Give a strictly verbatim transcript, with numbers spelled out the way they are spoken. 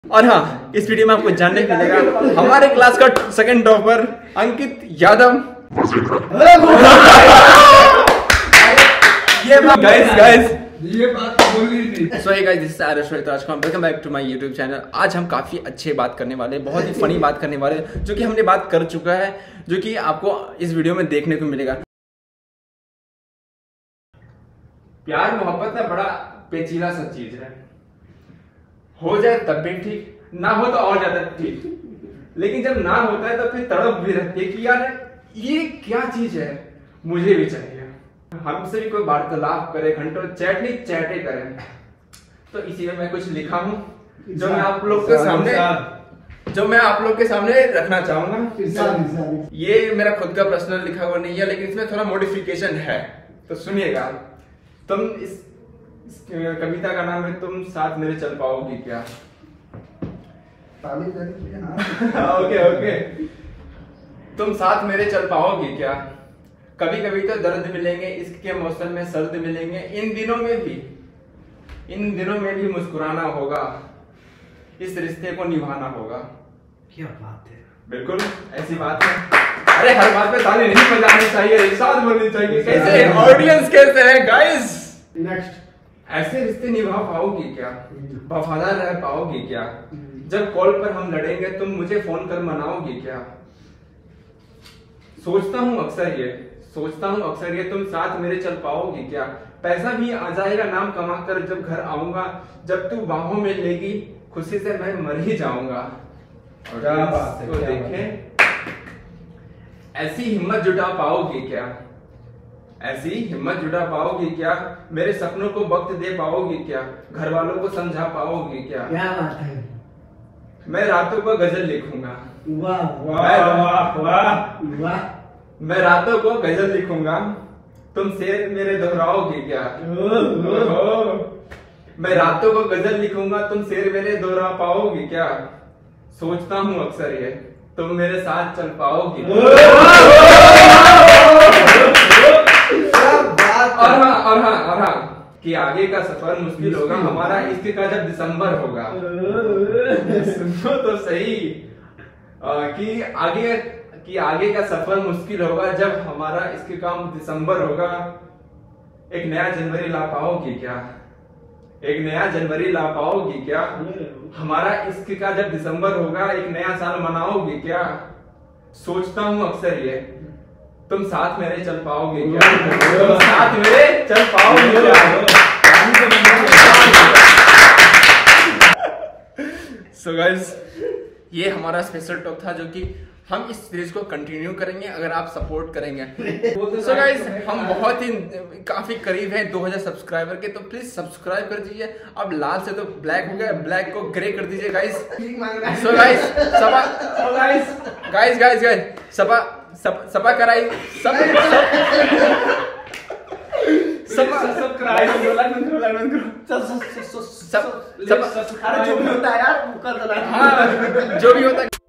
और हाँ, इस वीडियो में आपको जानने को मिलेगा हमारे क्लास का सेकंड टॉपर अंकित यादव। ये गाइस गाइस ये बात बोलनी थी। So hey guys, this is Aarush Rajkumar, welcome back to my YouTube channel. आज हम काफी अच्छे बात करने वाले, बहुत ही फनी बात करने वाले, जो कि हमने बात कर चुका है, जो कि आपको इस वीडियो में देखने को मिलेगा। प्यार मोहब्बत ना बड़ा पेचीदा सा चीज है, हो जाए तब भी ठीक, ना हो तो और ज्यादा ठीक, लेकिन जब ना होता है तो फिर तड़प भी रहती है कि यार ये क्या चीज है, मुझे भी चाहिए। हमसे भी कोई वार्तालाप करे, घंटों चैट नहीं चैटे करे, तो इसीलिए मैं कुछ लिखा हूँ जो मैं आप लोग के सामने जो मैं आप लोग के सामने रखना चाहूंगा। ये मेरा खुद का पर्सनल लिखा हुआ नहीं है, लेकिन इसमें थोड़ा मॉडिफिकेशन है, तो सुनिएगा। तुम इस कविता का नाम है तुम साथ मेरे चल पाओगी क्या। ओके ओके तुम साथ मेरे चल पाओगी क्या। कभी कभी तो दर्द मिलेंगे, इश्क के मौसम में सर्द मिलेंगे, इन दिनों में भी इन दिनों में भी मुस्कुराना होगा, इस रिश्ते को निभाना होगा। क्या बात है, बिल्कुल ऐसी बात है। अरे हर बात पे ताली नहीं बजानी चाहिए, इरशाद बोलनी चाहिए। कैसे ऑडियंस कैसे है गाइस। नेक्स्ट, ऐसे रिश्ते निभा पाओगी क्या, वफादार रह पाओगी क्या, जब कॉल पर हम लड़ेंगे तुम मुझे फोन कर मनाओगी क्या। सोचता हूँ अक्सर ये सोचता हूँ अक्सर ये तुम साथ मेरे चल पाओगी क्या। पैसा भी आ जाएगा नाम कमा कर जब घर आऊंगा, जब तू बाहों में लेगी खुशी से मैं मर ही जाऊंगा। क्या बात है, तो देखें, ऐसी हिम्मत जुटा पाओगी क्या, ऐसी हिम्मत जुटा पाओगी क्या, मेरे सपनों को वक्त दे पाओगी क्या, घर वालों को समझा पाओगी क्या। क्या बात है, मैं रातों को गजल लिखूंगा, वाह वाह वाह वाह, मैं रातों को गजल लिखूंगा, तुम शेर मेरे दोहराओगी क्या। मैं रातों को गजल लिखूंगा, तुम शेर मेरे दोहरा पाओगी क्या। सोचता हूँ अक्सर ये तुम मेरे साथ चल पाओगी। और हाँ और हाँ और हाँ कि आगे का सफर मुश्किल होगा हमारा इश्क का जब दिसंबर होगा। सुनो तो सही, आ, कि आगे कि आगे का सफर मुश्किल होगा जब हमारा इश्क का दिसंबर होगा। एक नया जनवरी ला पाओगी क्या, एक नया जनवरी ला पाओगी क्या, हमारा इश्क का जब दिसंबर होगा एक नया साल मनाओगी क्या। सोचता हूँ अक्सर ये तुम साथ मेरे चल पाओगे क्या, तुम साथ मेरे चल पाओगे क्या। सो गाइस, ये हमारा स्पेशल टॉक था, जो कि हम इस सीरीज को कंटिन्यू करेंगे अगर आप सपोर्ट करेंगे। सो गाइस, हम बहुत ही काफी करीब हैं दो हज़ार सब्सक्राइबर के, तो प्लीज सब्सक्राइब कर दीजिए। अब लाल से तो ब्लैक हो गया, ब्लैक को ग्रे कर दीजिए गाइस। सो गाइस सबा गाइस गाइस गाइस गाइस सबा सब सपा कराई सब सब सब्सक्राइब करो, लाइक करो, लाइक करो, सब सब सब जो भी होता है यार वो कर देना। हाँ जो भी होता है।